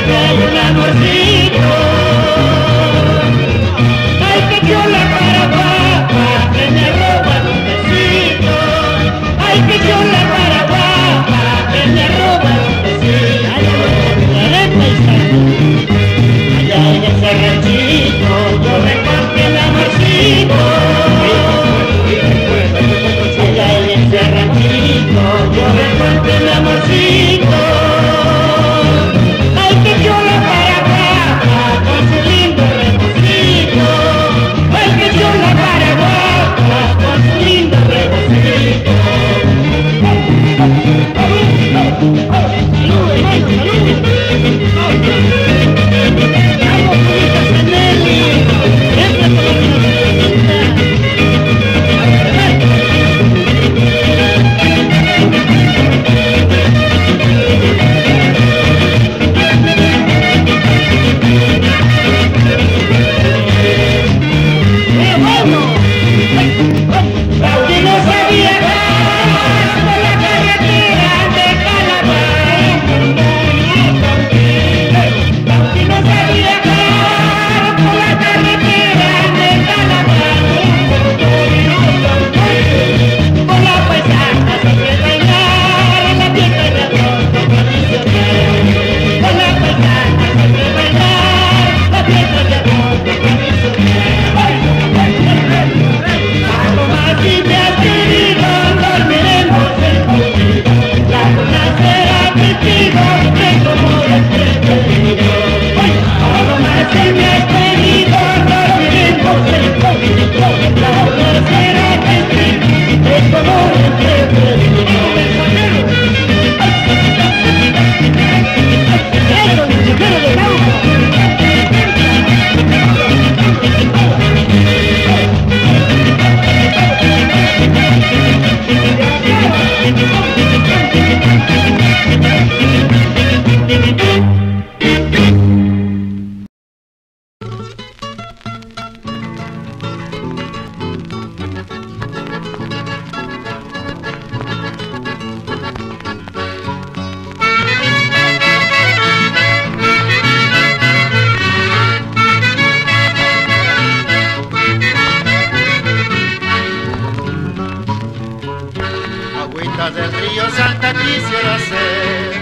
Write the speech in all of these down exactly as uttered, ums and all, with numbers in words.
Del río Santa quisiera ser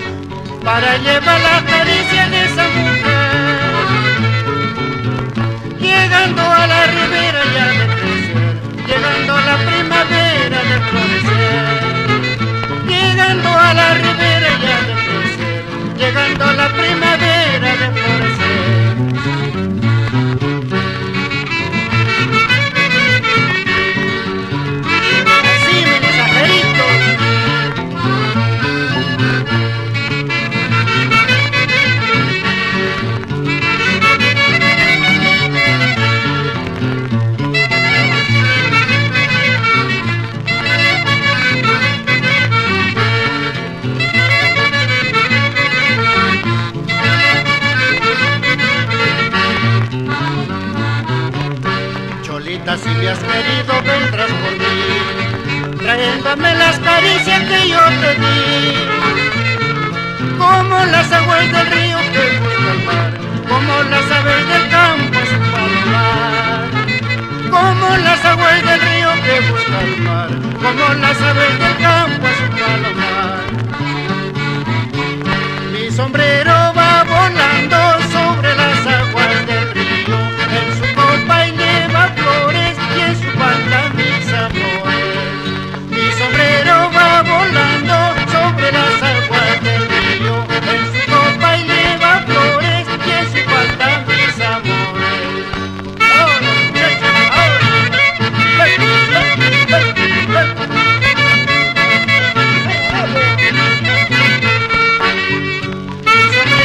para llevar la caricia de esa mujer, llegando a la ribera ya de crecer, llegando a la primavera de florecer, llegando a la ribera ya de crecer, llegando a la primavera de florecer. Si me has querido, vendrás por mí, trayéndome las caricias que yo te di, como las aguas del río que busca el mar, como las aves del campo su palomar, como las aguas del río que busca el mar, como las aves del campo su palomar. Mi sombrero va volando sobre las aguas del río, en su copa y lleva flores y en su falda mis amores. Mi sombrero va volando sobre las aguas del río, en su copa y lleva flores y en su falda mis amores. Ahora, muchachos, ahora. Hey, hey, hey, hey. Mi sombrero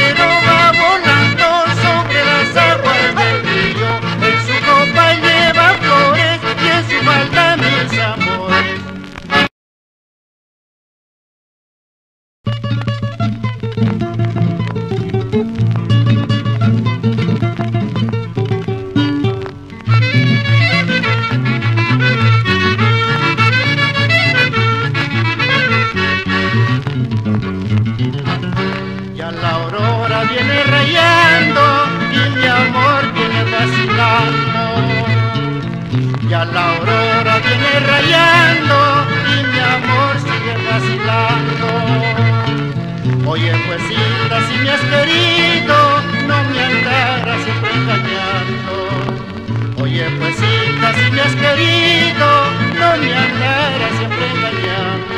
querido, no me andarás siempre engañando.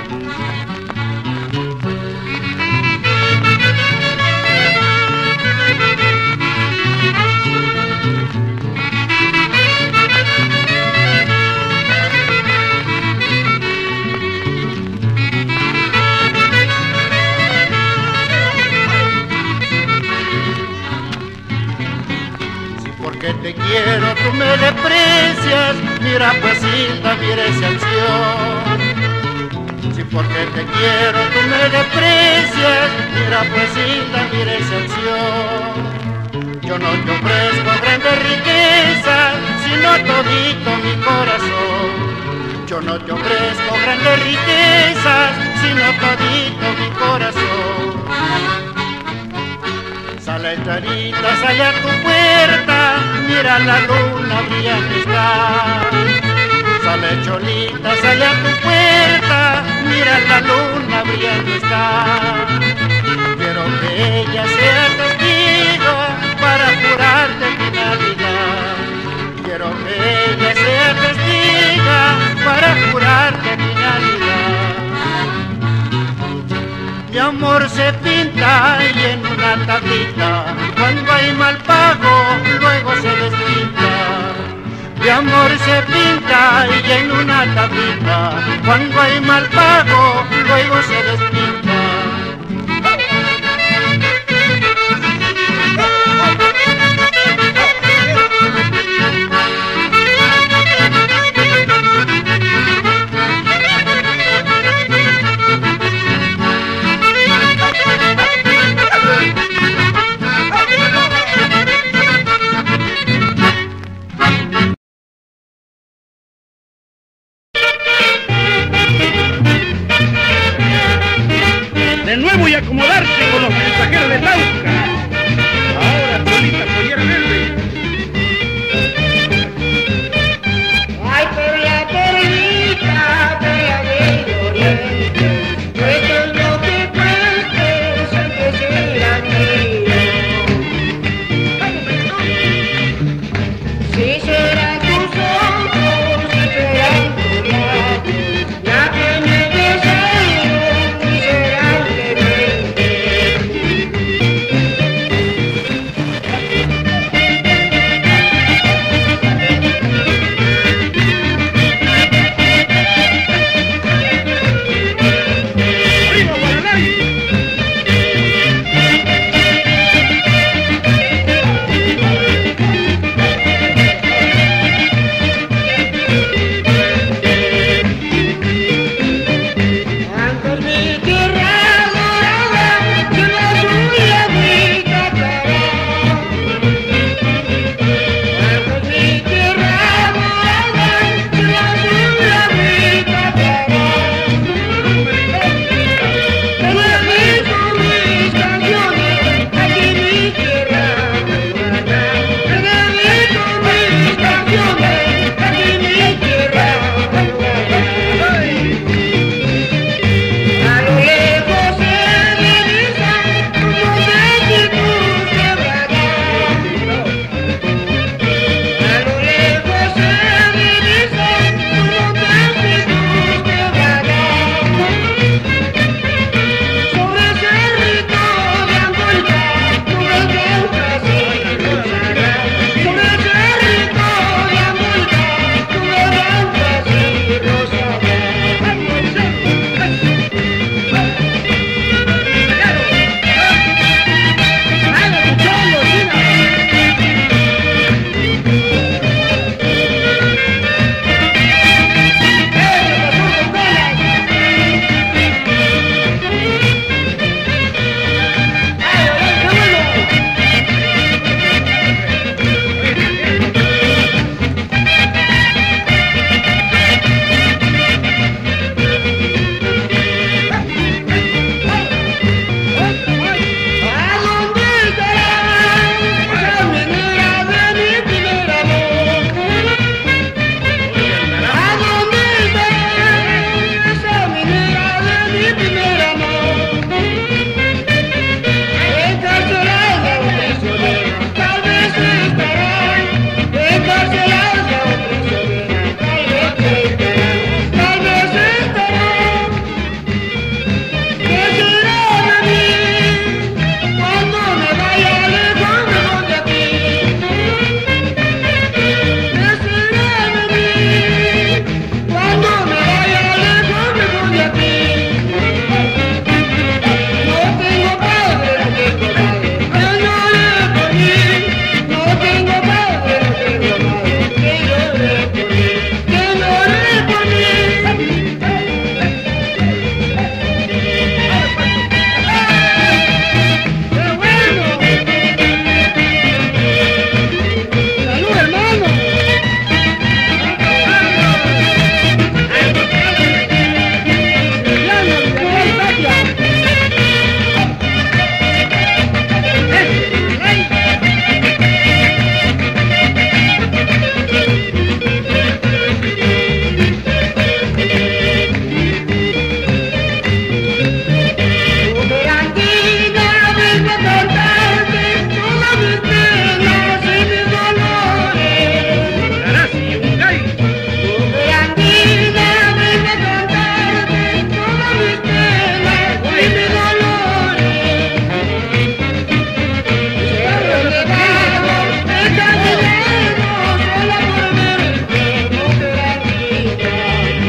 Que te quiero, tú me desprecias, mira pues Hilda, mira esa acción. Si porque te quiero, tú me desprecias, mira pues Hilda, mira esa acción. Yo no te ofrezco grandes riquezas, sino todito mi corazón. Yo no te ofrezco grandes riquezas, sino todito mi corazón. Sale Charita, sale a tu puerta, mira la luna brillante está. Sale Cholita, sale a tu puerta, mira la luna brillante está. Quiero que ella sea testigo para jurarte finalidad. Quiero que ella sea testigo para jurarte finalidad. Mi amor se pinta y en una tablita, cuando hay mal pago, luego se despinta. Mi amor se pinta y en una tablita, cuando hay mal pago, luego se despinta. De nuevo y acomodarse con los mensajeros de Tauca. Ahora Cholita Collera Verde. Ay, por la Cholita, bella del oriente, esto es lo que cueste, siempre será mío. Si serán tus ojos, si serán tus labios, la que me deseo, y serán de mente.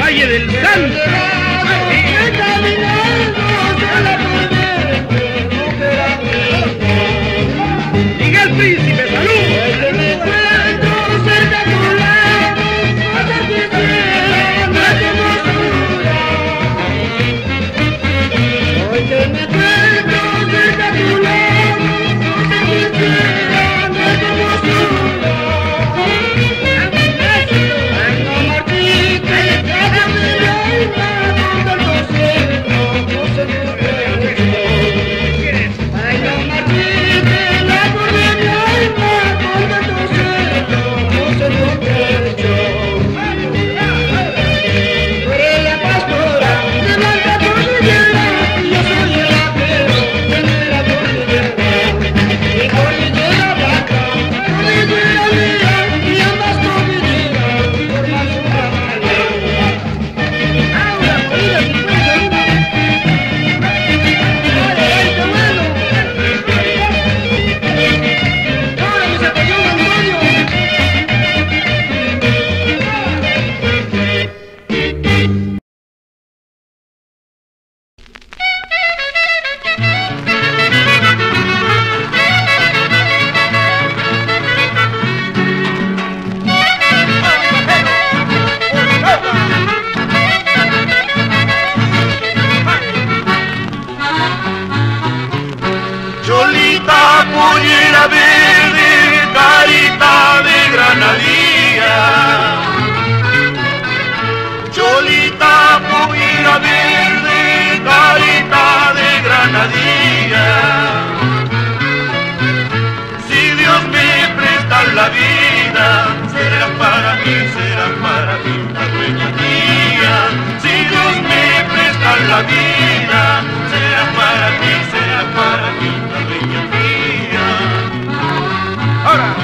Valle del Santa. Miguel Príncipe, salud. pollera verde, carita de granadilla. Cholita, pollera verde, carita de granadilla. Si Dios me presta la vida, será para mí, será para mí la dueña mía. Si Dios me presta la vida, será para mí, será para mí la dueña mía. Ahora.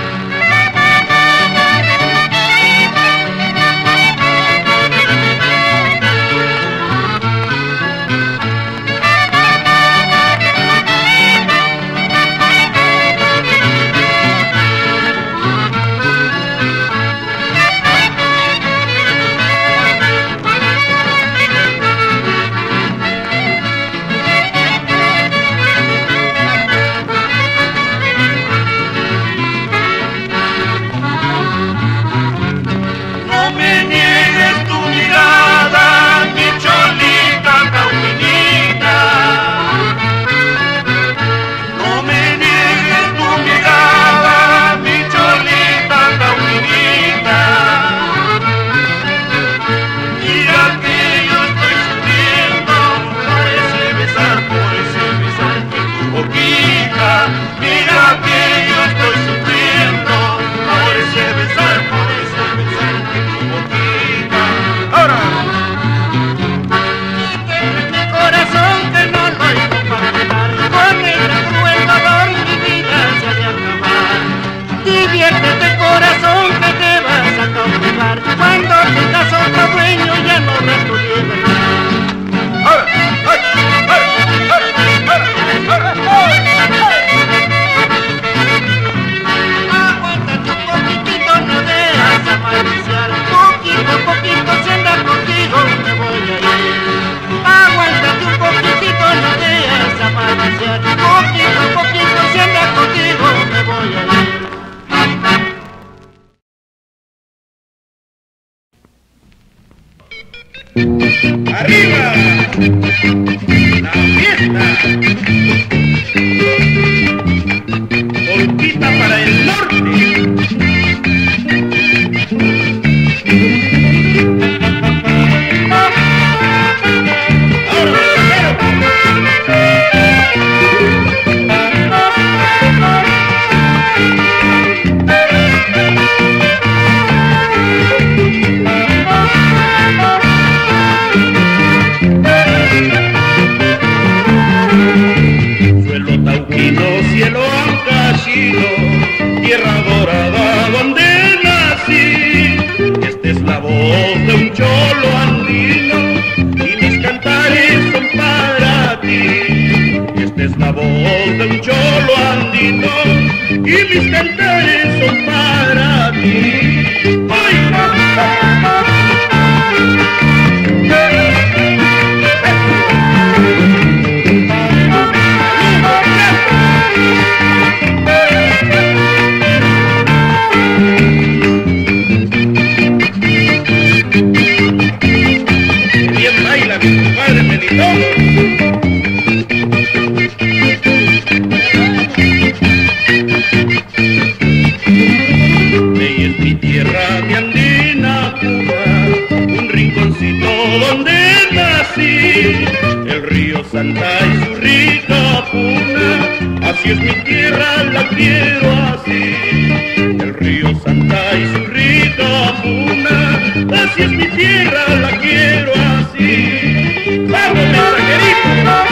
Cuando tengas otro dueño ya no me aguántate un poquitito, no dejas amariciar. Poquito a poquito si anda contigo me voy a ir. Aguántate un poquitito, no dejas amariciar. Poquito a poquito si anda contigo me voy a ir. ¡Arriba! ¡La fiesta! Volquita para el norte. Cielo ancashino, tierra dorada donde nací. Esta es la voz de un cholo andino y mis cantares son para ti. Esta es la voz de un cholo andino y mis cantares son para ti. ¡Ay! quiero así. El río Santa y su rica puna, así es mi tierra, la quiero así. ¡Vamos, mensajerito!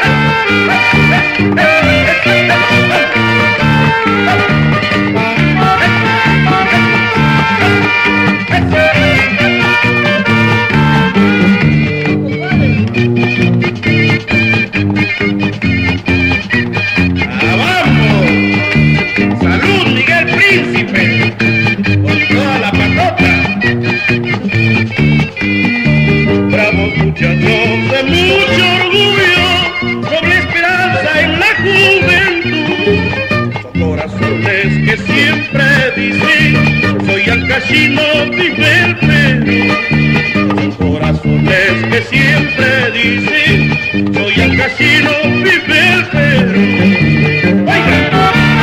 Muchachos de mucho orgullo, doble esperanza en la juventud. Son corazones que siempre dicen, soy Ancashino, vive el Perú. Son corazones que siempre dicen, soy Ancashino, vive el Perú. ¡Oiga!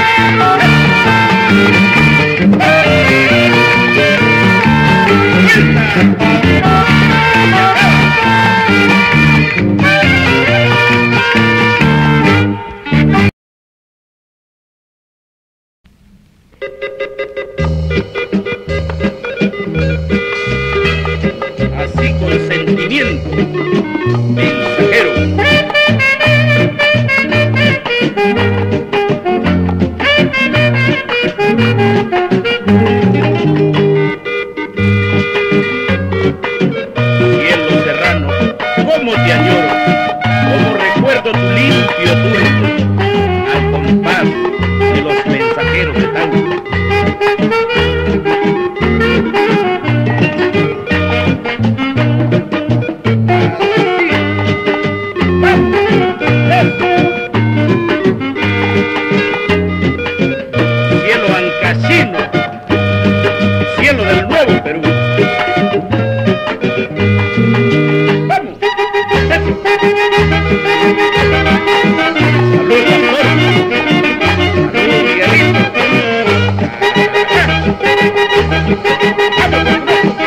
Así con sentimiento, mensajero. Cielo serrano, cómo te añoro, cómo recuerdo tu limpio turno, al compás de los mensajeros de tango. Cielo Ancashino, cielo del nuevo Perú. ¡Vamos! ¡Eso! ¡Salud, doctor! ¡Salud, Miguelito! ¡Vamos!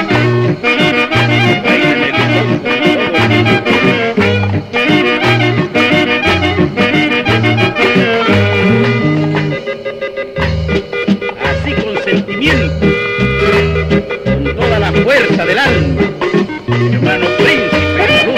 Así con sentimiento, con toda la fuerza del alma, hermano príncipe, salud.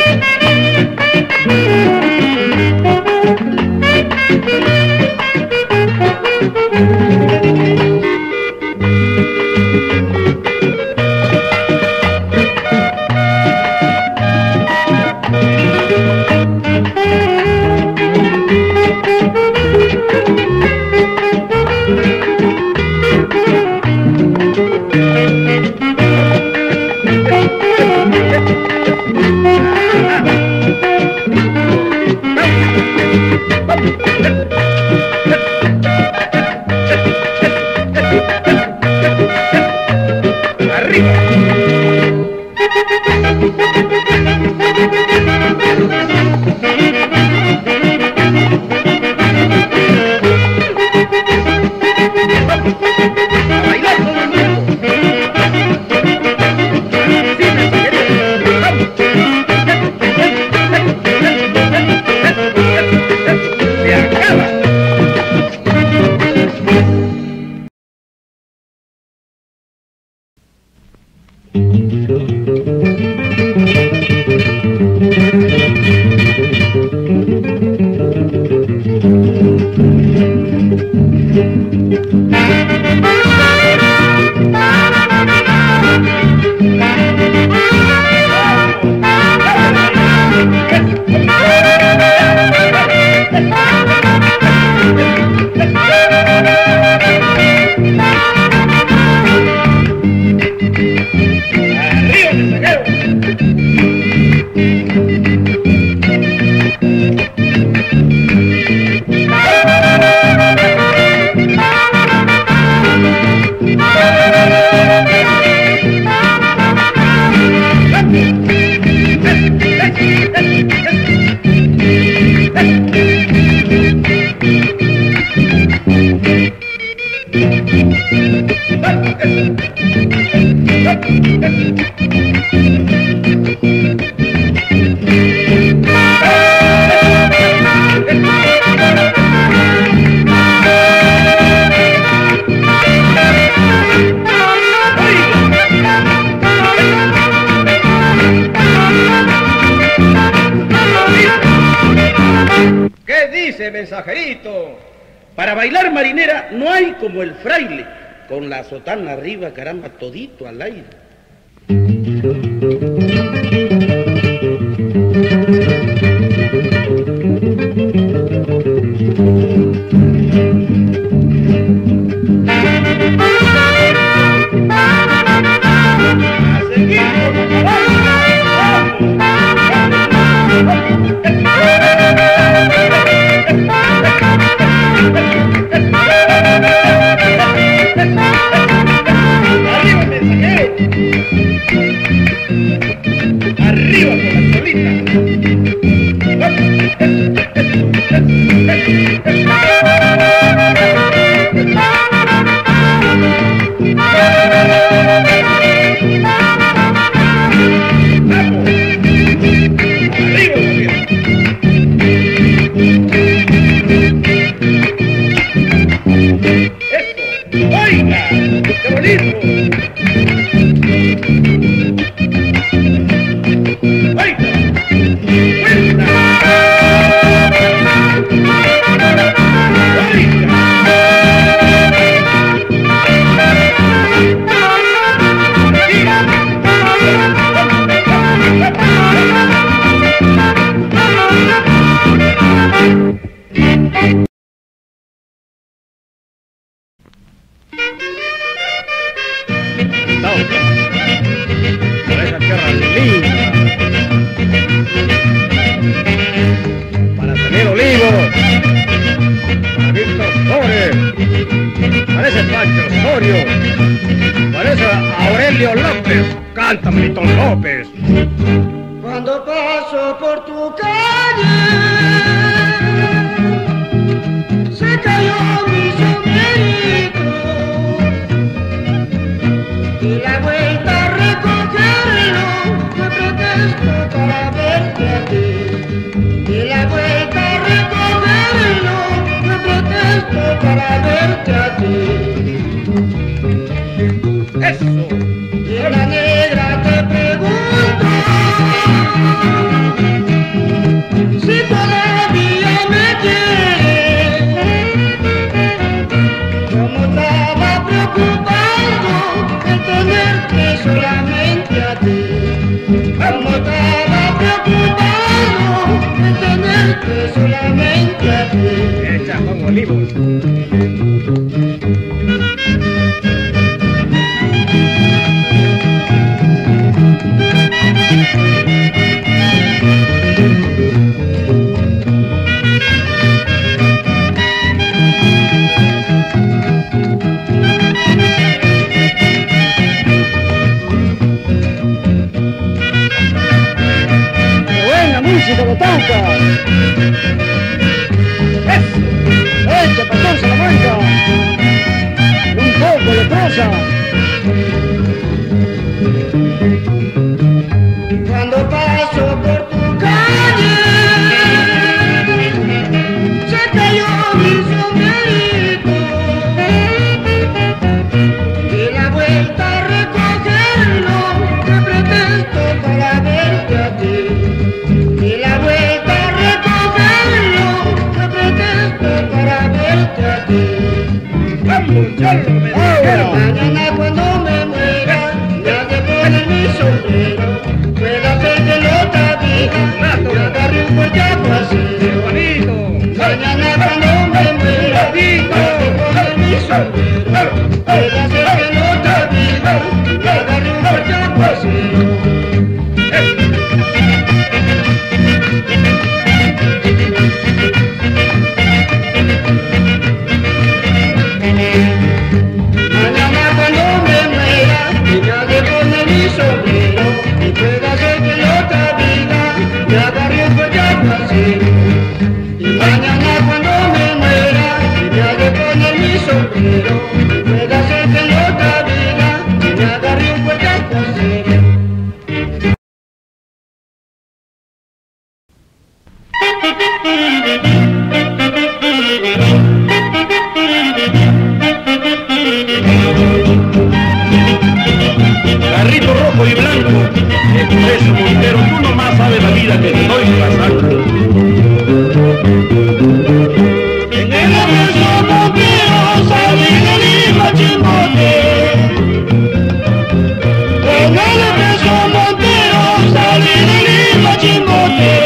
Thank you. ese mensajerito. Para bailar marinera no hay como el fraile, con la sotana arriba, caramba, todito al aire. Cuando paso por tu calle, se cayó mi sombrerito y la vuelta a recogerlo fue pretexto para verte a ti. Y la vuelta a recogerlo fue pretexto para verte a ti. Eso. Y la negra te pregunto si todavía me quieres. Como estaba preocupado de tenerte solamente a ti. Como estaba preocupado de tenerte solamente a ti. Echa como olivos. Música de tauca. Echa pastor Salamanca. Un poco de prosa. Cuando paso por tu calle, se cayó mi sombrerito y la vuelta a recogerlo te pretexto para verte a ti. Y la vuelta a recogerlo fue pretexto para verte a ti. Vamos, Charlo, me Ahora, mañana cuando me muera, ya te pones mi sombrero. Puede ser que lo tabiga, y agarre un fuerte aguacero. Juanito. Mañana cuando me muera, ya te pones mi sombrero. Puede ser que lo tabiga, y agarre un fuerte aguacero. Y mañana cuando me muera, y me ha de poner mi sombrero, puede ser que en otra vida me agarre un fuerte aguacero. Carrito rojo y blanco, expreso Montero, tú nomás sabes la vida que estoy pasando. En el expreso Montero salí de Lima Chimbote. En el expreso Montero salí de Lima Chimbote.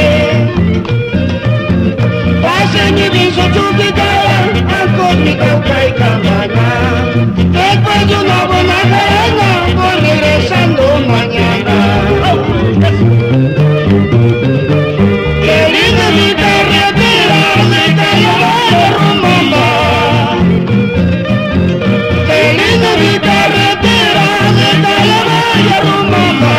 Pasé mi viso Chuquitara, Alcos, mi Cauca y Campaña. Después de una buena carrera, voy regresando mañana. Qué linda mi carretera de Cayamaya Rumamba. Qué linda mi carretera de Cayamaya Rumamba.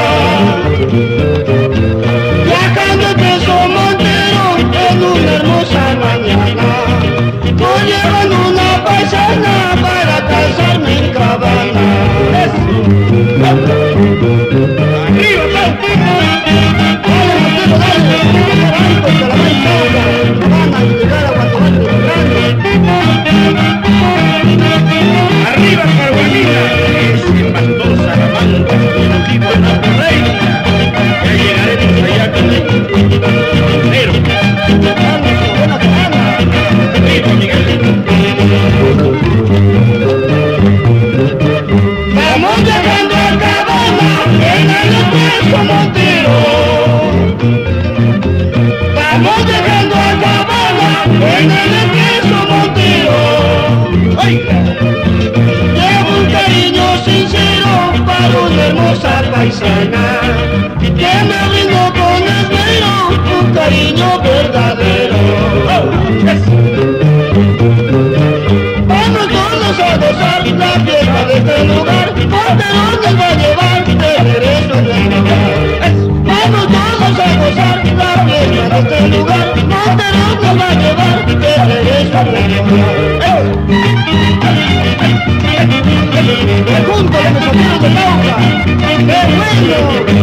Viajando Expreso Montero en una hermosa mañana. Voy llevando una paisana para casarme en Cabana. ¡Arriba, Tauca! ¡Dale, Montero, dale! ¡Banco y Calamay, Tauca! ¡Van a llegar a Guatemala grande! Arriba Carguanina, ese pastor Salamanca, un tipo en nuestra reina. Ya llegaremos allá con el primero. ¡Vamos, buena semana! Arriba, Miguelito. Vamos llegando a Cabana en el Expreso Montero. Vamos llegando a Cabana en el Expreso Montero. Oiga, Llevo un cariño sincero para una hermosa paisana que me brindó con esmero un cariño verdadero. Vamos todos a gozar la fiesta de este lugar, Montero nos va a llevar de regreso en el lugar. Vamos todos a gozar la fiesta de este lugar, Montero nos va a llevar de regreso en el lugar. Junto a los mesoneros de Tauca, ¡qué bueno!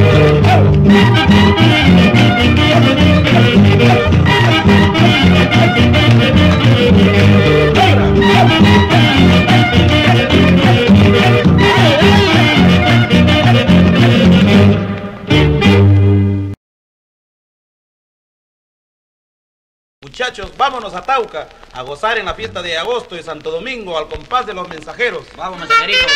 muchachos, vámonos a Tauca a gozar en la fiesta de agosto de Santo Domingo al compás de los mensajeros. Vamos, mensajerito.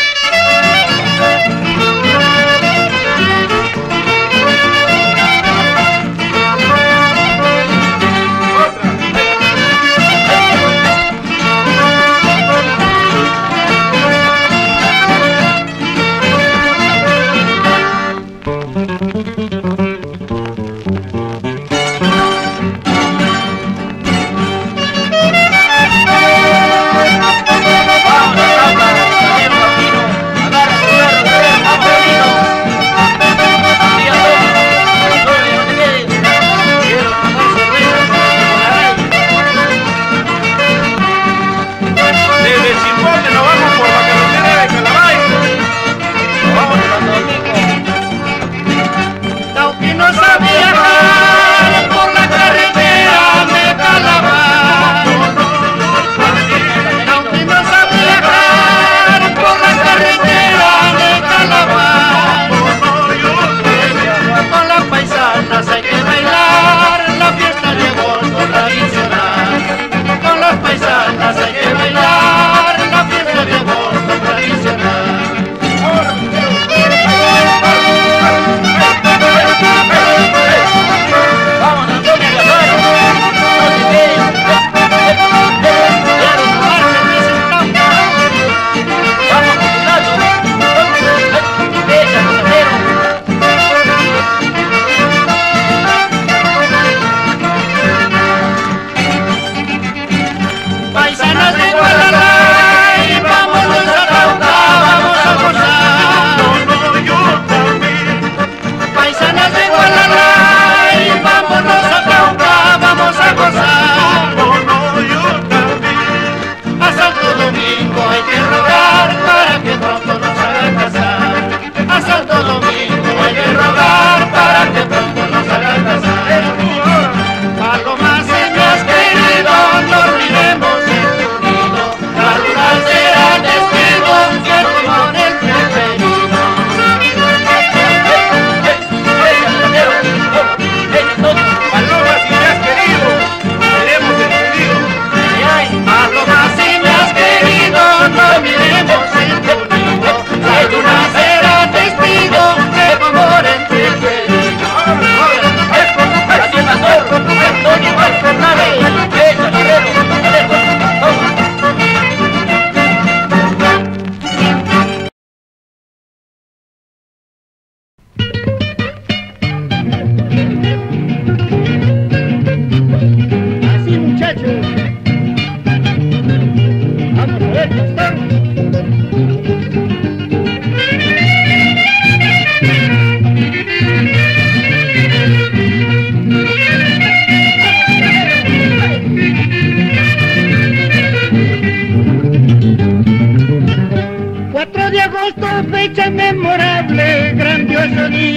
Tauca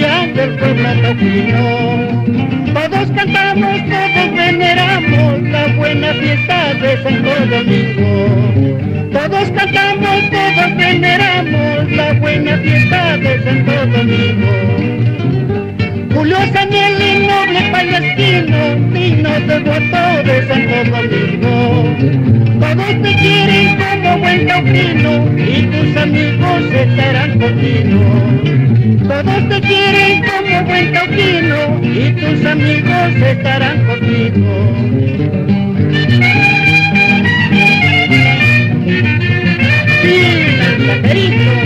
alegría del pueblo toquino. Todos cantamos, todos veneramos la buena fiesta de Santo Domingo. Todos cantamos, todos veneramos la buena fiesta de Santo Domingo. Julio Saniel y noble payasquino, digno devoto de Santo Domingo. Todos te quieren como buen taurino y tus amigos estarán contigo. Todos te quieren como buen taurino y tus amigos estarán contigo. Sí, Caterito.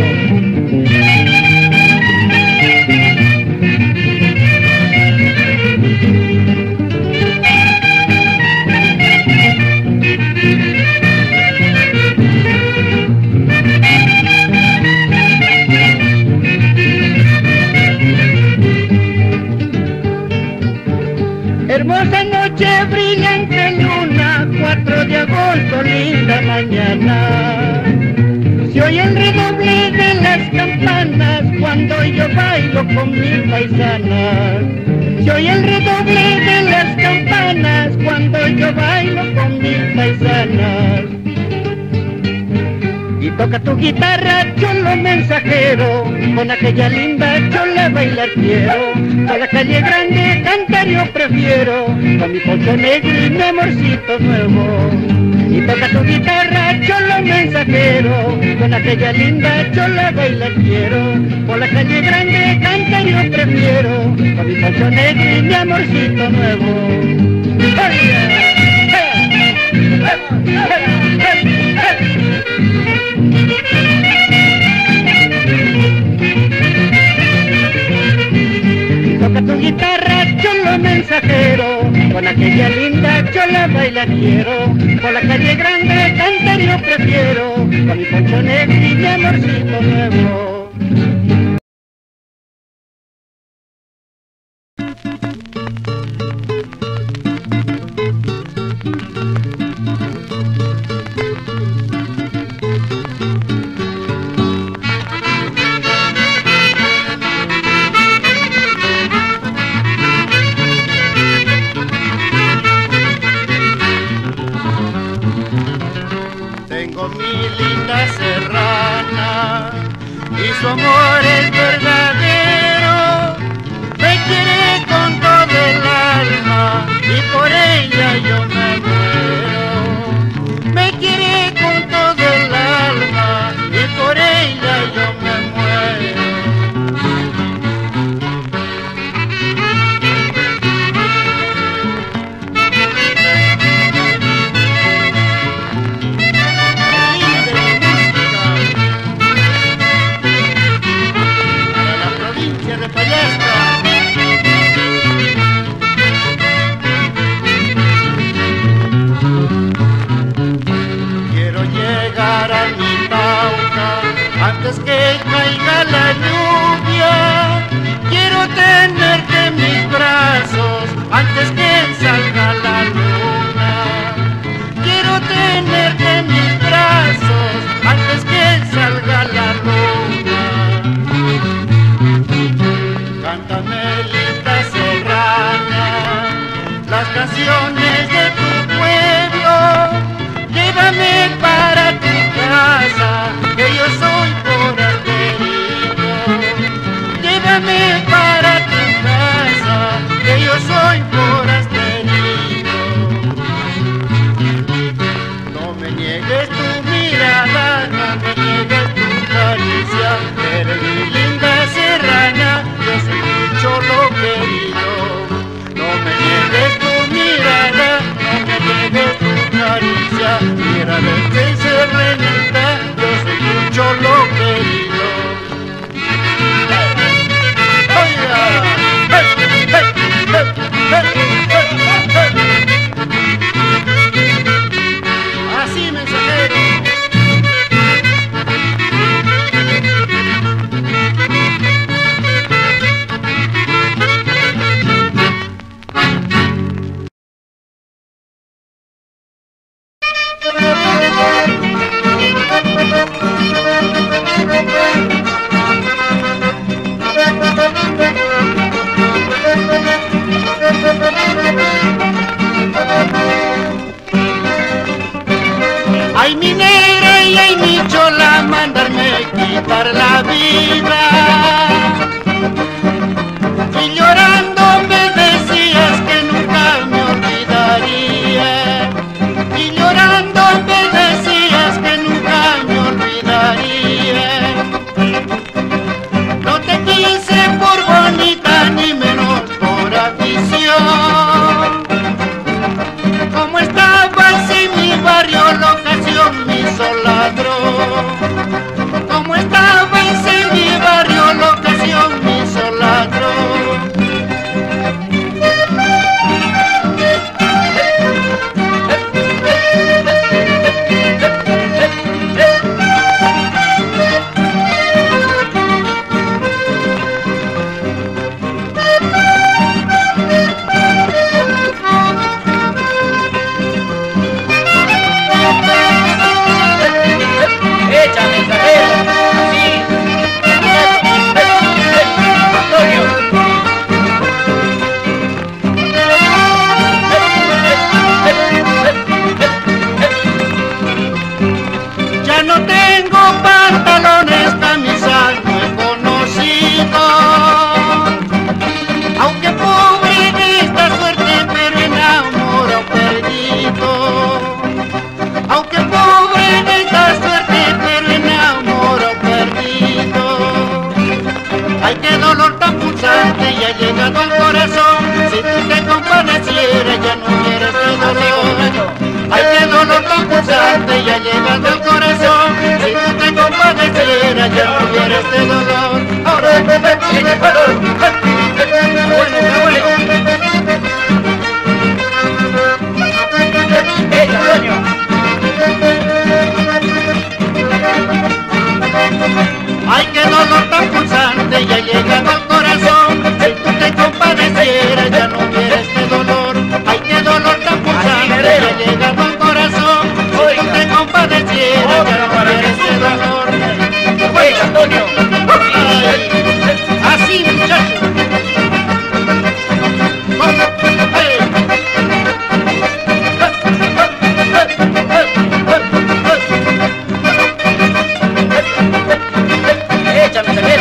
Hermosa noche, brillante luna, cuatro de agosto, linda mañana. Se oye el redoble de las campanas cuando yo bailo con mis paisanas. Se oye el redoble de las campanas cuando yo bailo con mis paisanas. Y toca tu guitarra, cholo mensajero, con aquella linda chola bailar quiero. A la calle grande cantar yo prefiero, con mi poncho negro y mi amorcito nuevo. Y toca tu guitarra, cholo mensajero, con aquella linda chola bailar quiero. Por la calle grande cantar yo prefiero, con mi poncho negro y mi amorcito nuevo. Toca tu guitarra, cholo mensajero, con aquella linda chola bailar quiero. Por la calle grande cantar yo prefiero, con mi poncho negro y mi amorcito nuevo. Tengo mi linda serrana y su amor es verdadero. Me quiere con todo el alma y por ella yo me muero. Me quiere con todo el alma y por ella yo me muero. Quiero llegar a mi Tauca antes que caiga la lluvia. Quiero tenerte en mis brazos antes que salga la luna. Quiero tenerte en mis brazos antes que salga la luna. Cántame, linda serrana, las canciones de tu pueblo. Llévame para tu casa, que yo soy forasterito. Llévame para tu casa, que yo soy forasterito. No me niegues tu mirada, no me niegues tu caricia. Eres mi linda serrana, yo soy tu cholo querido. No me niegues tu mirada, Ay, mi negra y ay, mi chola, mandarme quitar la vida. Y llorando me decías que nunca me olvidaría. Y llorando me decías que nunca me olvidaría. No te quise por bonita ni menos por afición. Como estabas en mi barrio, la ocasión me hizo ladrón. Como estabas en mi barrio, la ocasión me hizo ladrón. Ya no tengo pantalones, camisas no he conocido. Aunque pobre de esta suerte, pero enamorado perdido. Aunque pobre de esta suerte, pero enamorado perdido. Ay, qué dolor tan pulsante y ha llegado al corazón. Si tú te compadecieras ya no hubieras este dolor. Ay, qué dolor tan pulsante y ha llegado al corazón. Si tú te compadecieras ya no hubiera este dolor. Ahora me tiene valor. Bueno, bueno. Ella, dueño. Ay, qué dolor tan pulsante y ha llegado al corazón. Si tú te compadecieras ya no hubiera este dolor. Ay, qué dolor tan pulsante y ha llegado al corazón. Si tú te compadecieras ya no hubiera este dolor. Oiga, Antonio. Ay, así, muchachos. Échame, taquero.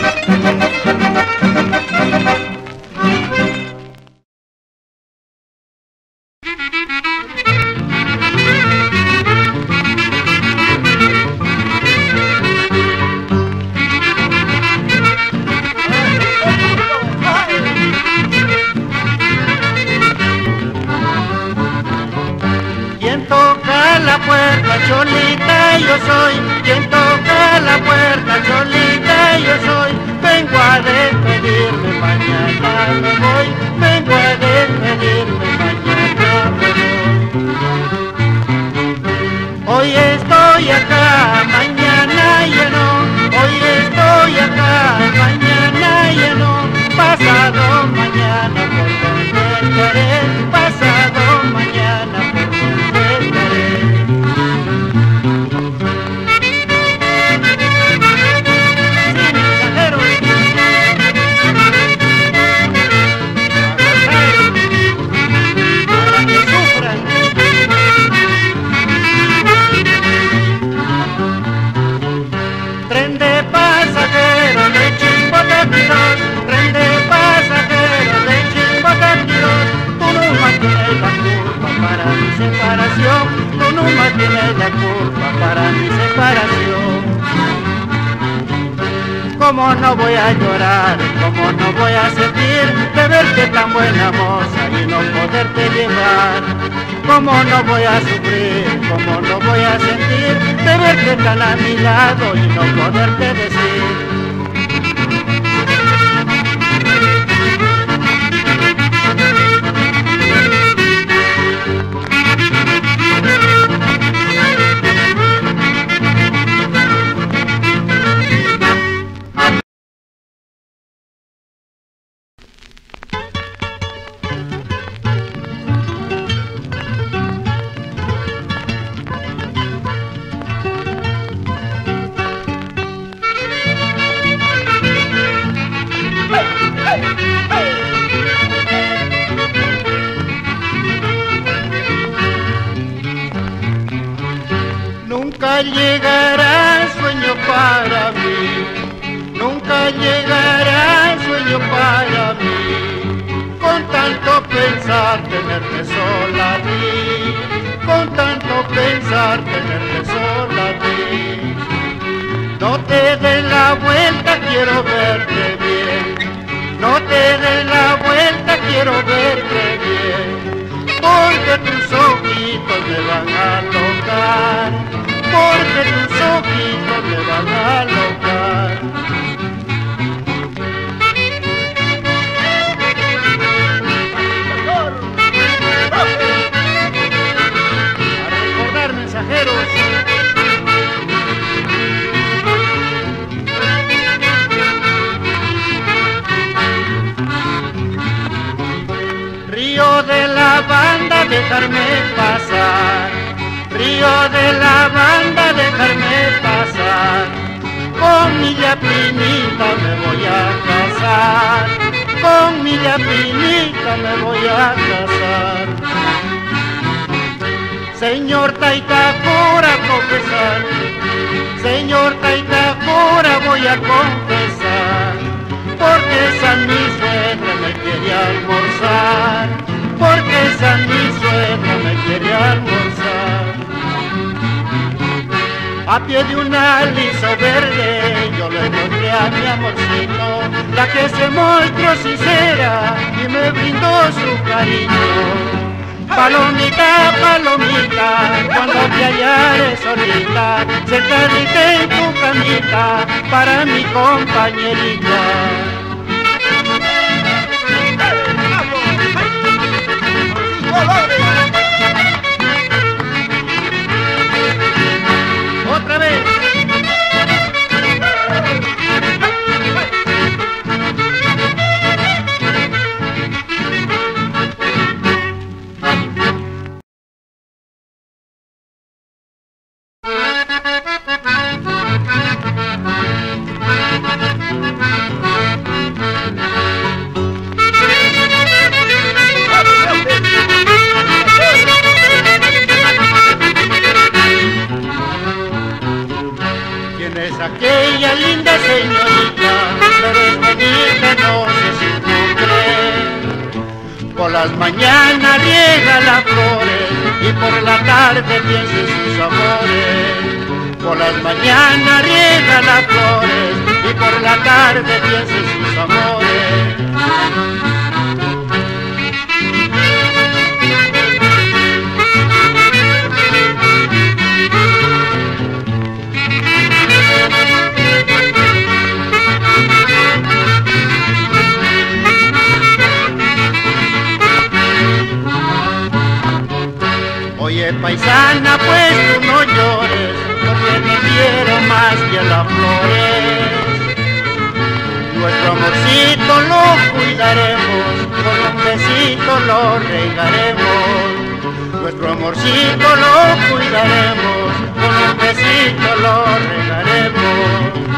Quien toca la puerta, Cholita, yo soy. Quien toca la puerta, Cholita, yo soy. Vengo a despedirme, mañana me voy. Vengo a despedirme, mañana me voy. Hoy estoy acá, mañana ya no. Hoy estoy acá, mañana ya no. Pasado mañana por donde estaré. Pasado mañana por donde estaré. Sí, mensajero. Para que sufran. Tren de pasajeros de Chimbotaquiros, tren de pasajeros de Chimbotaquiros. Tú no más tienes la culpa para mi separación. Tú no más tienes la culpa para mi separación. ¿Cómo no voy a llorar? ¿Cómo no voy a sentir de verte tan buena moza y no poderte llevar? ¿Cómo no voy a sufrir? ¿Cómo no voy a sentir de verte tan a mi lado y no poderte decir? Nunca llegará el sueño para mí, nunca llegará el sueño para mí, con tanto pensar tenerte sola a ti, con tanto pensar tenerte sola a ti. No te des la vuelta, quiero verte bien, no te des la vuelta, quiero verte bien, porque tus ojitos me van a tocar, porque tus ojitos me van a alocar. A recordar, mensajeros. Río de la banda, dejarme pasar, río de la banda, dejarme pasar, con mi yapinita me voy a casar, con mi yapinita me voy a casar. Señor Taitacora, confesar, señor Taitacora, voy a confesar, porque San mi suegra me quiere almorzar, porque San mi suegra me quiere almorzar. A pie de un aliso verde yo le encontré a mi amorcito, la que se mostró sincera y me brindó su cariño. Palomita, palomita, cuando te hallaré solita, sentadita en tu camita, para mi compañerita. Otra vez. Aquella linda señorita, pero es bonita, no sé si tú crees. Por las mañanas riega las flores y por la tarde piensa en sus amores. Por las mañanas riega las flores y por la tarde piensa en sus amores. Oye paisana, pues tú no llores, porque te quiero más que a las flores. Nuestro amorcito lo cuidaremos, con un besito lo regaremos. Nuestro amorcito lo cuidaremos, con un besito lo regaremos.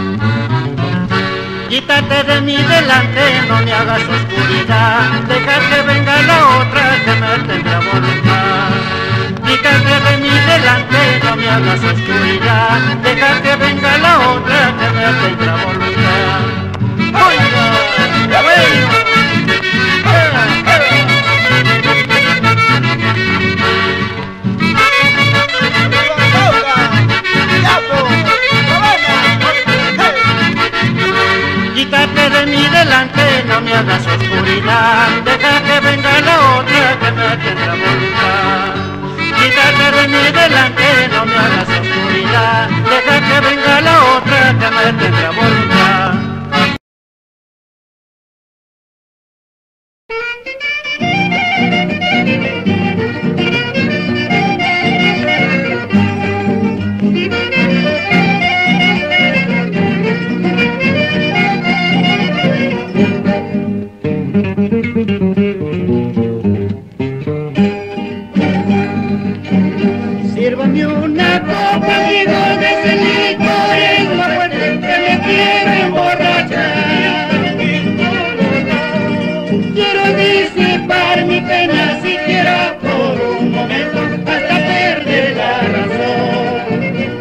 Quítate de mí delante, no me hagas oscuridad, deja que venga la otra que me tendrá voluntad. Quítate de mí delante, no me hagas oscuridad, deja que venga la otra que me tendrá voluntad. ¡Oiga! ¡Bueno! Quítate de mí delante, no me hagas oscuridad, deja que venga la otra que me tendrá voluntad. Quítate de mí delante, no me hagas oscuridad, deja que venga la otra que me tendrá voluntad. Sírvame una copa, amigo, de ese licor en la fuente que me quiere emborrachar. Quiero disipar mi pena siquiera por un momento hasta perder la razón.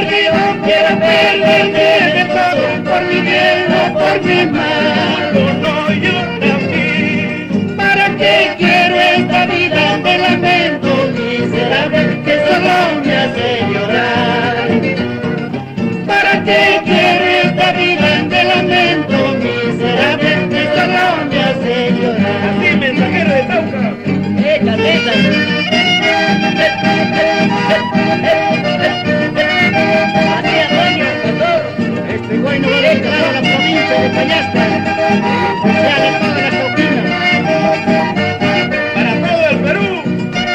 porque yo quiero perderme de todo, por mi bien o por mi mal. No, no, yo también. ¿Para qué quiero esta vida de lamento miserable que solo me hace llorar? ¿Para qué quiero esta vida de lamento miserable que solo me hace llorar? Así, mensajero de Tauca. ¡Esta, esta! Así, Antonio, cantor. Este güey no va a declarar a la provincia de Peñasca, especial en todas las opinas. Para todo el Perú.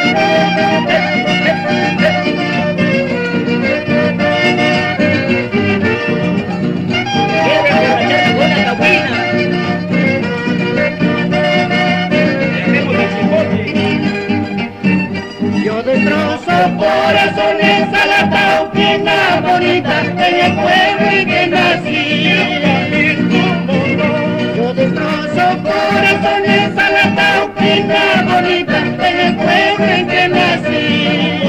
Quiero emborracharme con una cahuina. Dejemos el cipote. Yo destrozo corazones a la tauquina bonita en el pueblo en que nací. Yo destrozo corazones a la tauquina bonita en el pueblo en que nací.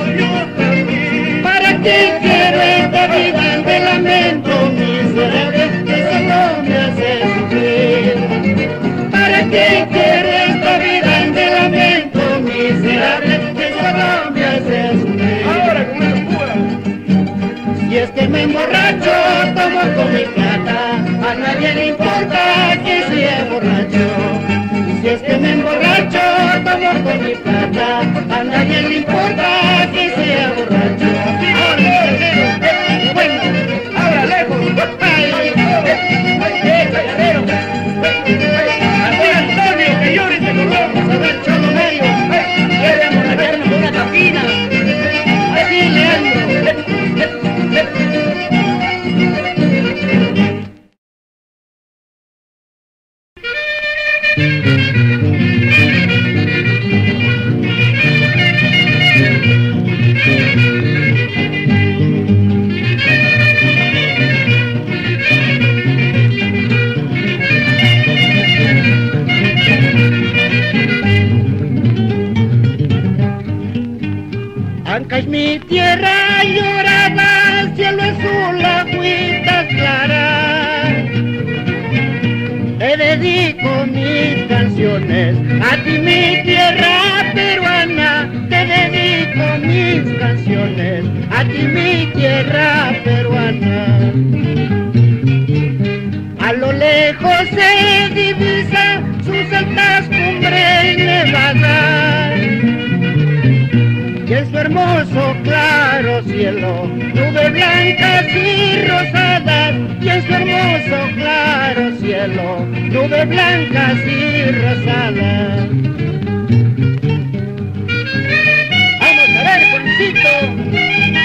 ¿Para qué quiero esta vida de lamento miserable que solo me hace sufrir? ¿Para qué quiero esta vida de lamento miserable que solo me hace sufrir? Ahora con una púa. Si es que me emborracho, tomo con mi plata, a nadie le importa que sea borracho. Y si es que me emborracho, tomo con mi plata, a nadie le importa que sea borracho. Ahora, guerrero, bueno, Ahora lejos. ay, ay, guerrero, Así, Antonio, que llore ese colón. a ver, cholo medio, quiere emborracharme con una capina. Así, Leandro. Anca es mi tierra llorada, el cielo azul, agüita clara. Te dedico mis canciones a ti, mi tierra peruana. Te dedico mis canciones a ti, mi tierra peruana. A lo lejos se divisa sus altas cumbres nevadas y en su hermoso claro cielo nubes blancas y rosadas, y en su hermoso claro cielo nubes blancas y rosadas. Vamos a ver, Juancito.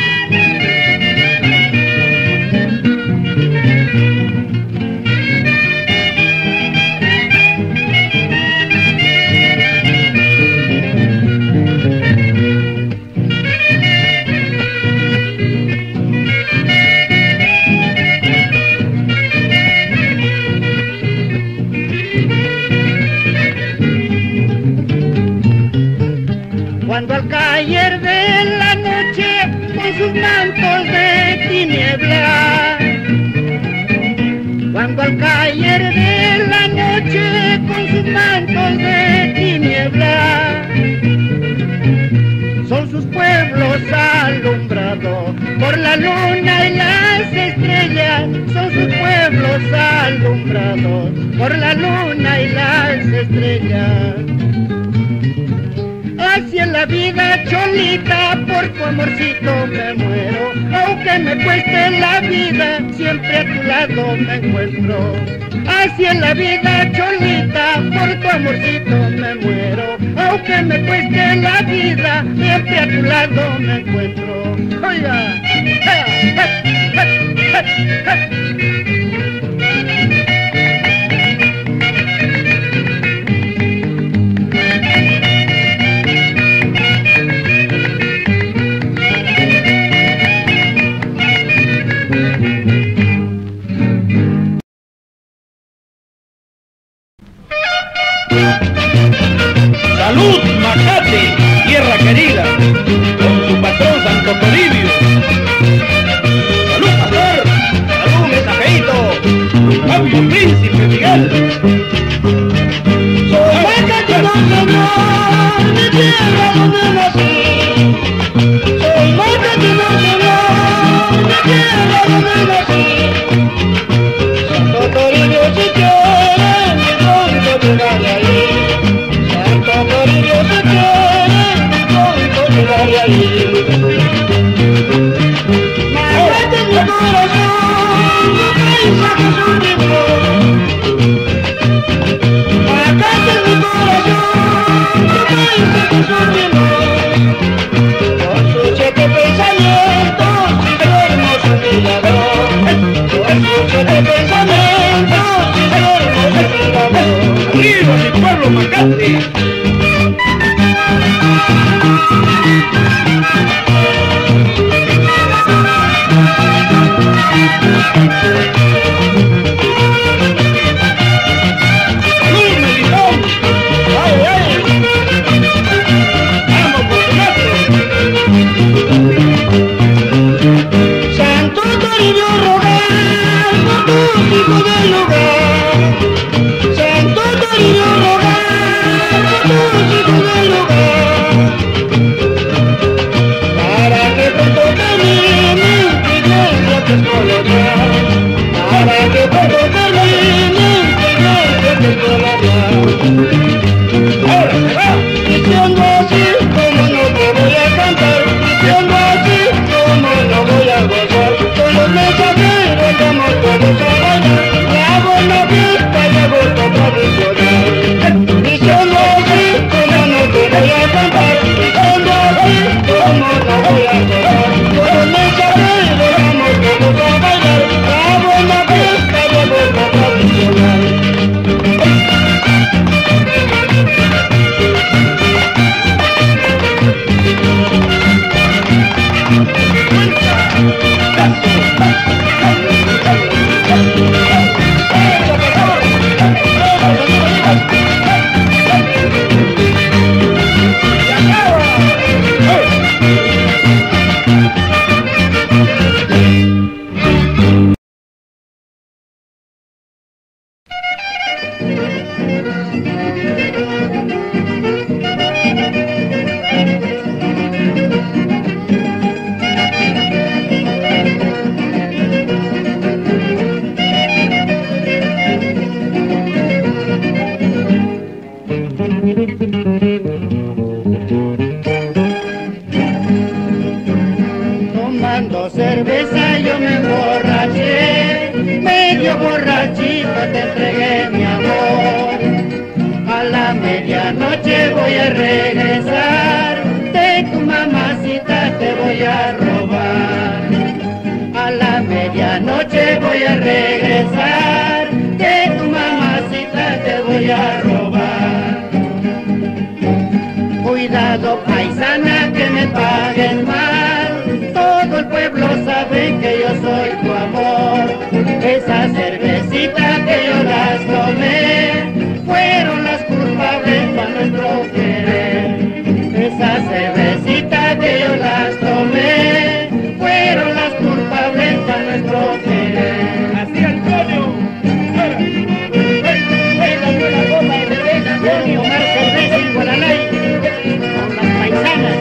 Cuando al caer de la noche con sus mantos de tiniebla, cuando al caer de la noche con sus mantos de tiniebla, son sus pueblos alumbrados por la luna y las estrellas, son sus pueblos alumbrados por la luna y las estrellas. Así es la vida, Cholita, por tu amorcito me muero. Aunque me cueste la vida, siempre a tu lado me encuentro. Así es la vida, Cholita, por tu amorcito me muero. Aunque me cueste la vida, siempre a tu lado me encuentro. Oiga, Salud, Macate, tierra querida, con su patrón Santo Toribio. dicen así. Santo Toribio si quiere mi pronto llegaré ahí. Santo Toribio si quiere mi pronto llegaré ahí. Márgate mi corazón, no piensa que soy rico. Márgate mi corazón, no piensa que soy rico. Por sus siete pensamientos y duermo su mirador. Por sus siete pensamientos y duermo su mirador. ¡Arriba mi pueblo Macate! ¡Salud, Melitón! ¡Ay, ay! ¡Vamos, Fortunato! Santo Toribio rogar por tus hijos del lugar. Santo Toribio rogar por tus hijos del lugar. Para que pronto termine tu iglesia que es colonial. Para que pronto termine tu iglesia que es colonial. ¡Ahora se va! Diciendo así como no te voy a cantar, diciendo así como no voy a gozar, con los mensajeros vamos todos a bailar, la buena fiesta y la vuelta tradicional. Diciendo así como no te voy a cantar, diciendo así como no voy a gozar, con los mensajeros vamos todos a bailar, la buena fiesta y la vuelta tradicional. Tomando cerveza yo me emborraché, medio borrachito te entregué mi amor. A la medianoche voy a regresar, de tu mamacita te voy a robar. A la medianoche voy a regresar, de tu mamacita te voy a robar. Cuidado paisana que me paguen mal, todo el pueblo sabe que yo soy tu amor. Esa cervecita que yo las tomé, fueron las culpables para nuestro querer. Esa cervecita que yo las tomé, fueron las culpables para nuestro querer. ¡Así, Antonio! Tomar cerveza en Gualalay con las paisanas.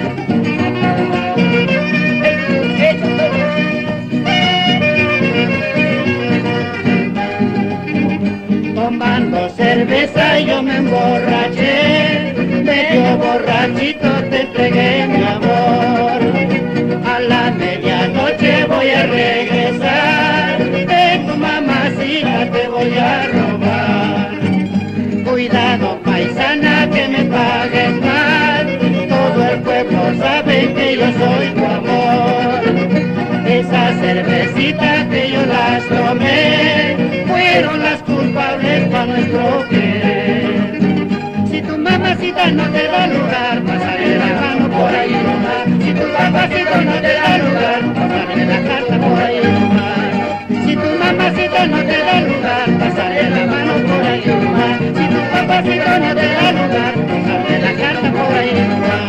Tomando cerveza yo me emborraché, medio borrachito te entregué mi amor. A la medianoche voy a regresar, de tu mamacita te voy a robar. Cuidado paisana que me pagues mal, todo el pueblo sabe que yo soy tu amor. Esa cervecita que yo las tomé, fueron las culpables para nuestro querer. Si tu mamacita no te da lugar, pásale la mano por ahí nomás. Si tu papacito no te da lugar, pásale la carta por ahí nomás. Si tu mamacita no te da lugar, pásale la mano por ahí nomás. Si tu papacito no te da lugar, pásale la carta por ahí nomás.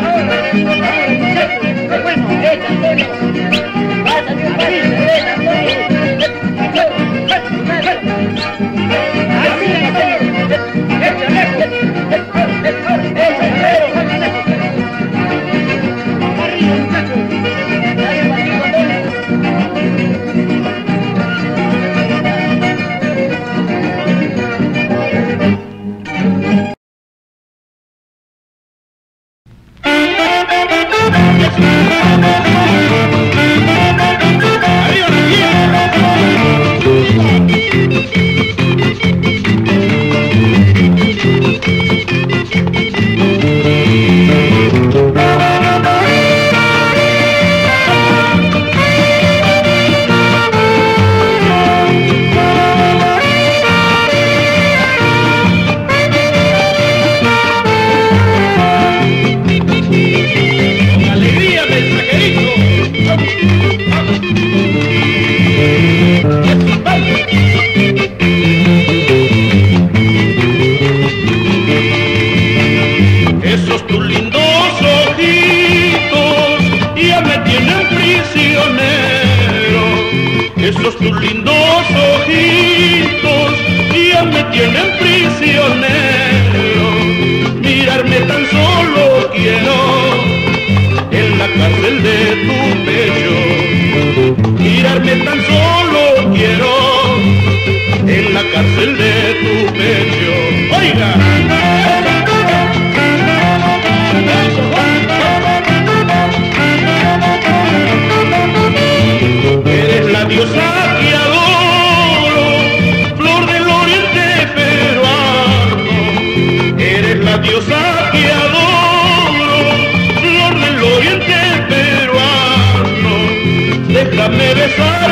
Bueno, echa, Antonio. Pásale, echa, Antonio. Así es, échale. Arriba, muchachos. esos tus lindos ojitos ya me tienen prisionero. Mirarme tan solo quiero en la cárcel de tu pecho. Mirarme tan solo quiero en la cárcel de tu pecho. Oiga. Eres la diosa que adoro, flor del oriente peruano. Eres la diosa que adoro, flor del oriente peruano. Déjame besar